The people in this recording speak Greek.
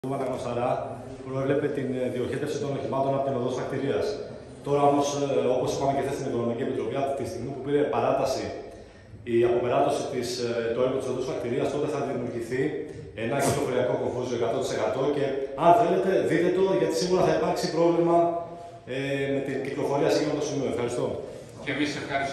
Αναγνωσταρά προέβλεπε την διοχέτευση των οχημάτων από την οδό Σφακτηρίας. Τώρα όμως, όπως είπαμε και χθες στην Οικονομική Επιτροπή, από τη στιγμή που πήρε παράταση η αποπεράτωση του έργου της οδού Σφακτηρίας, τότε θα δημιουργηθεί ένα κυκλοφοριακό κομφούζιο 100% και αν θέλετε δείτε το, γιατί σίγουρα θα υπάρξει πρόβλημα με την κυκλοφορία σε εκείνο το σημείο. Ευχαριστώ. Και εμείς ευχαριστούμε.